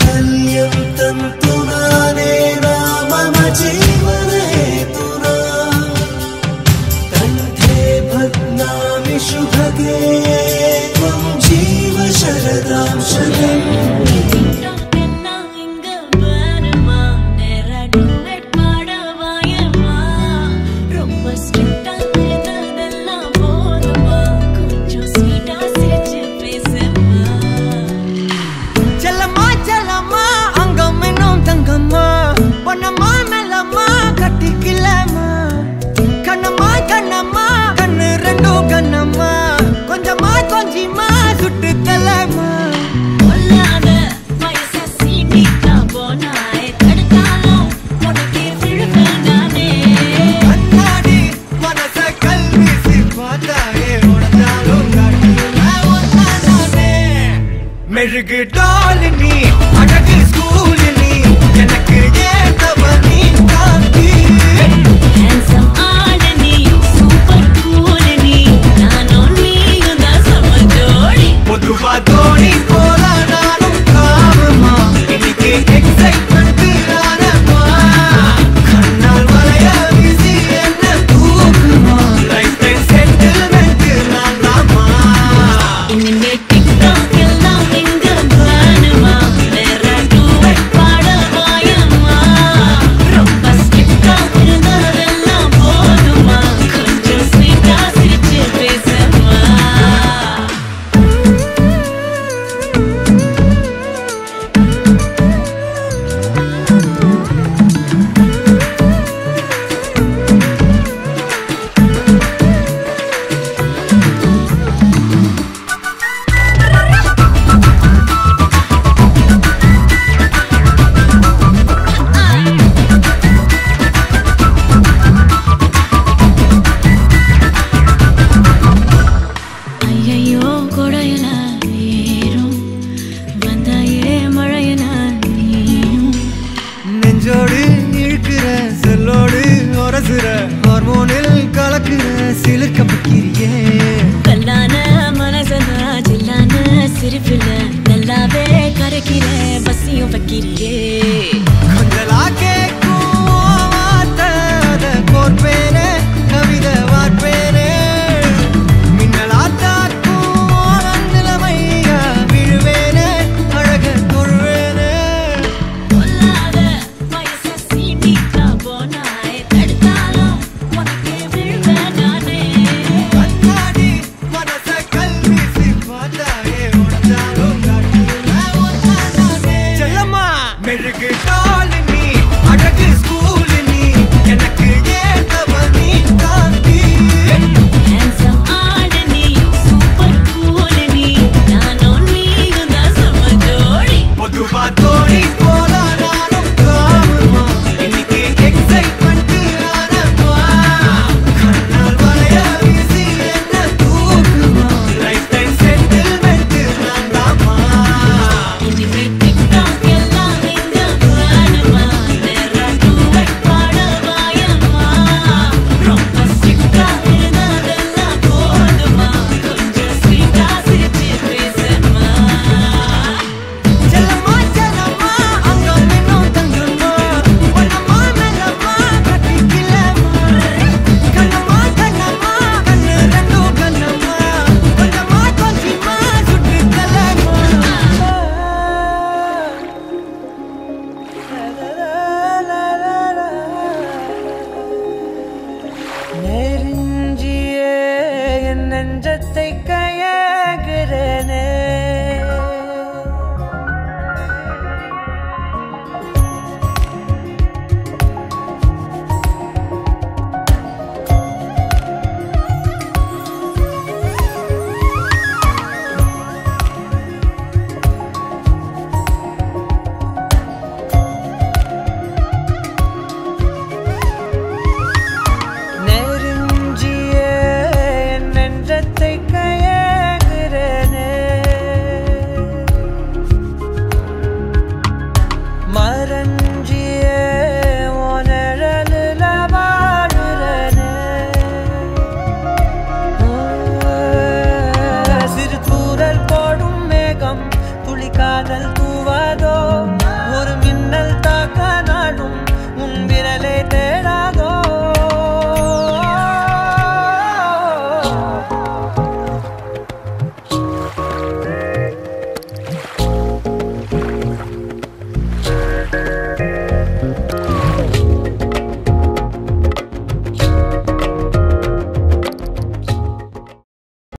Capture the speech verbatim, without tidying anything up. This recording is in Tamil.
மெழுகு டாலினி அழகு ஸ்கூலினி எனக்கு ஏத்தவனி காந்தி handsome ஆடனி சூப்பர் கூலனி நானும் நீயும் தான் சம ஜோடி பொதுவா தோணி போல நானும் காவமா இன்னைக்கு எக்ஸைட்மெண்ட் ஆனமா கண்ணால் வளைய வீசி என்ன தூக்குமா லைஃப் டைம் செட்டில்மெண்ட் நான் தாமா இனிமே டிக்டாக் எல்லாம் எங்க பானுமா வேற டூவெட் பாடவாயம்மா ரொம்ப ஸ்ட்ரிக்டா இருந்ததெல்லாம் போதுமா கொஞ்சம் ஸ்வீட்டா சிரிச்சு பேசமா ஐயையோ கொடையல ஏறும் வந்தாயே மழையன நீயும் நெஞ்சோடு இழுக்கிற செல்லோடு ஒரசுற ஹார்மோனில் கலக்குற சிலிர்க்க பக்கிரியே கல்லான மனசனா ஜில்லான சிரிப்பில நல்லாவே கரைக்கிற பசியும் வைக்கிறியே